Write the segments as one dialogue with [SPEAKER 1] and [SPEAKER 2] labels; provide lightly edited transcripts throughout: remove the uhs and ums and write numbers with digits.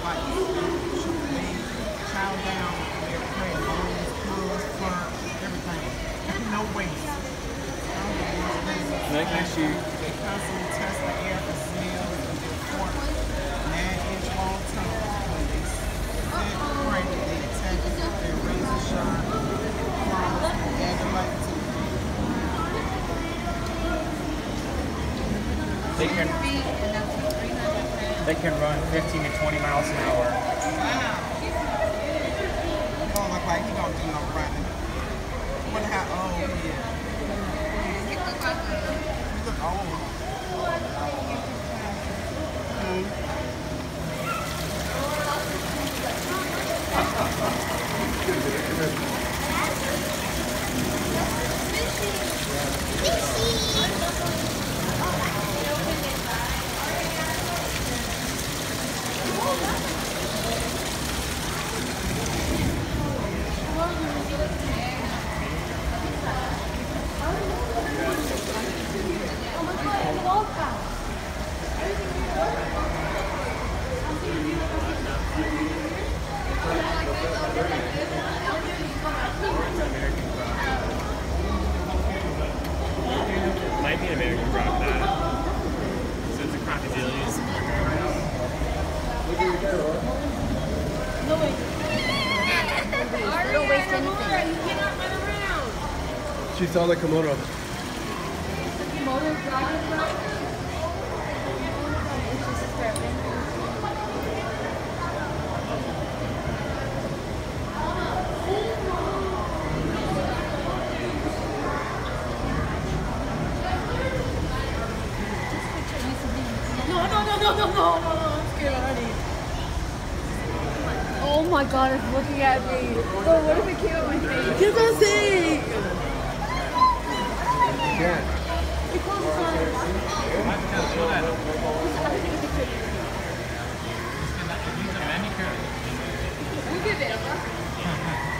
[SPEAKER 1] like they chow down their prey, bones, clothes, fur, everything. No waste.
[SPEAKER 2] They
[SPEAKER 1] constantly test the air for smells and their fork 9-inch long tongues. When they set prey, they attack it with their razor sharp claws and add the light to
[SPEAKER 2] They can run 15 to 20 miles an hour.
[SPEAKER 1] Wow. He don't look like he don't do no running. I wonder how old he is. He look old.
[SPEAKER 2] Might be an American crocodile. So it's a crocodilius.
[SPEAKER 3] Don't waste anything. You cannot run around.
[SPEAKER 4] She saw the Komodo.
[SPEAKER 3] Komodo dragon. It's just a serpent. No, I'm scared already. Oh my god, it's looking at me. Oh, what if it came at my face? You're gonna see!
[SPEAKER 4] Yeah.
[SPEAKER 3] Look at it.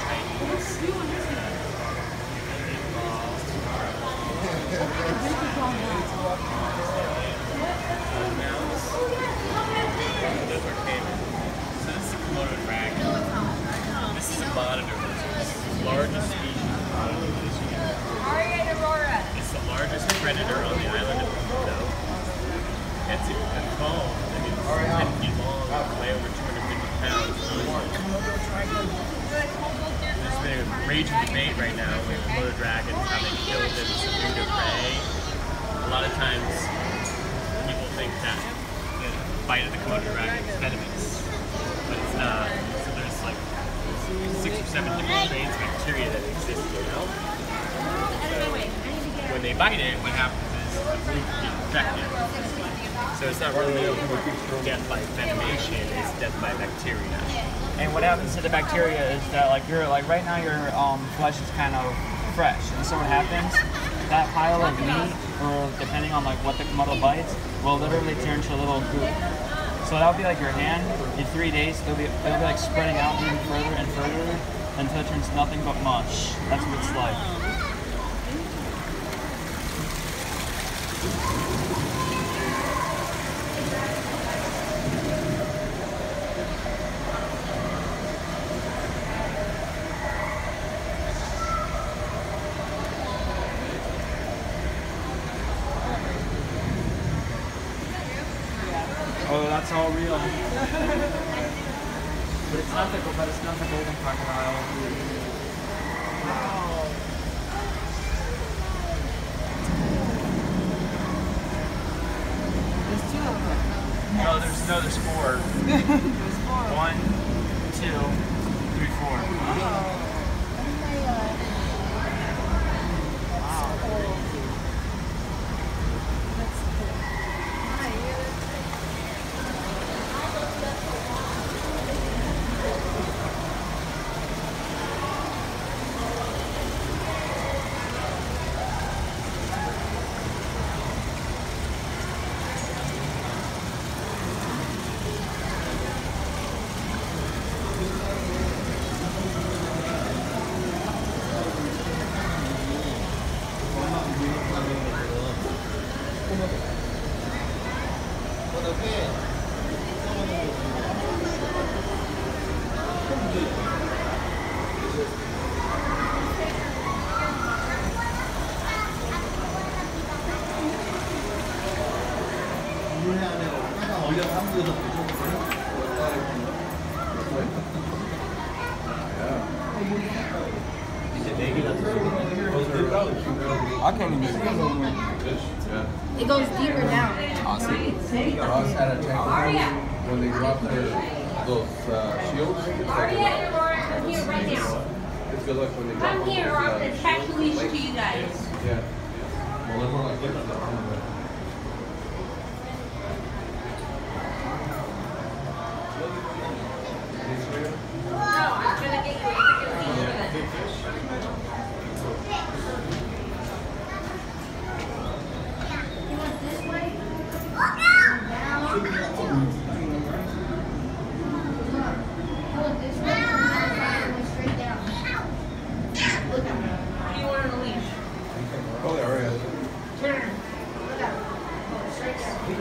[SPEAKER 2] Those are caimans. So this is a Komodo dragon. This is a monitor lizard. It's the largest species of monitor lizard. It's the largest predator on the island of Komodo. It's a comb that is 10 feet long, weigh over 250 pounds. There's been a raging debate right now with Komodo dragons, how they kill them as a food of prey. A lot of times people think that the bite of the Komodo dragon is venomous, but it's not. So there's like 6 or 7 different strains of bacteria that exist, you know? So when they bite it, what happens is the food can get infected. So it's not really death by venomation, it's death by bacteria.
[SPEAKER 5] And what happens to the bacteria is that like right now your flesh is kind of fresh, and so what happens, that pile of meat, or depending on like what the Komodo bites, will literally turn to a little goop. So that'll be like your hand. In 3 days, it'll be like spreading out even further and further until it turns nothing but mush. That's what it's like. Oh, that's all real. But it's not the golden crocodile.
[SPEAKER 1] There's 2 of them.
[SPEAKER 5] There's 4.
[SPEAKER 1] There's 4.
[SPEAKER 5] 1, 2, 3, 4.
[SPEAKER 6] I can't even see it.
[SPEAKER 3] It goes deeper down.
[SPEAKER 6] I see. Us had a tank when they dropped those shields.
[SPEAKER 7] I'm here right now.
[SPEAKER 6] It's good luck when they drop
[SPEAKER 7] I'm here, or I'm gonna attach the leash to you guys.
[SPEAKER 6] Yeah. Well, they're more like this.
[SPEAKER 7] No, I'm gonna get you a freaking leash.
[SPEAKER 3] You want this way? You want this way? Straight down. Look at me.
[SPEAKER 7] What do you want on a leash?
[SPEAKER 6] Oh, there already is.
[SPEAKER 7] Turn.
[SPEAKER 3] Look at me. Straight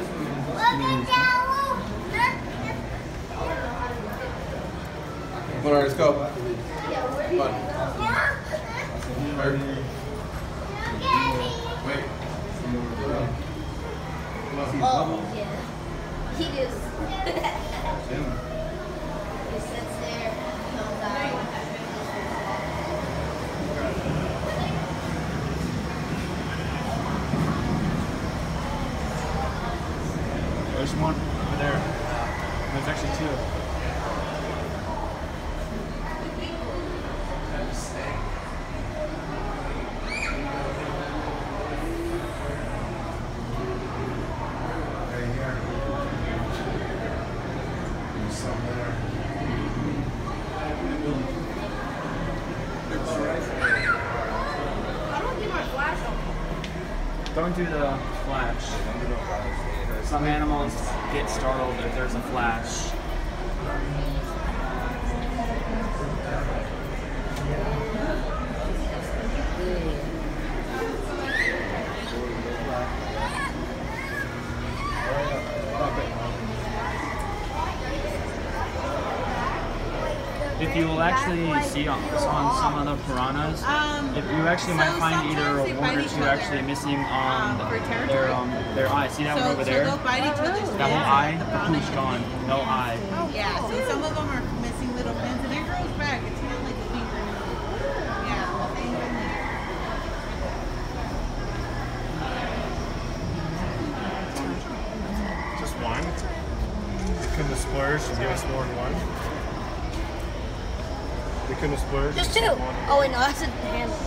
[SPEAKER 3] down.
[SPEAKER 6] All right, let's go. Come on. Wait.
[SPEAKER 3] Oh, yeah. He just. He sits there, comes out.
[SPEAKER 5] There's one over there. There's actually two. Don't do the flash. Some animals get startled if there's a flash. If you will actually see on some of the piranhas, if you actually might find either one or two actually missing on their eye. See that one over there?
[SPEAKER 1] they'll bite each other's
[SPEAKER 5] That whole
[SPEAKER 1] fins.
[SPEAKER 5] eye, the pooch gone, no eye.
[SPEAKER 1] Yeah, so some of them are missing little pins and it grows back. It's not like a finger. Yeah, nothing in there.
[SPEAKER 2] Just one. You couldn't have splurged and give us more than one. You couldn't have splurged.
[SPEAKER 3] Just two. Oh, wait, no, that's a handle.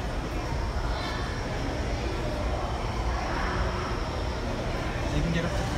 [SPEAKER 5] They can get up to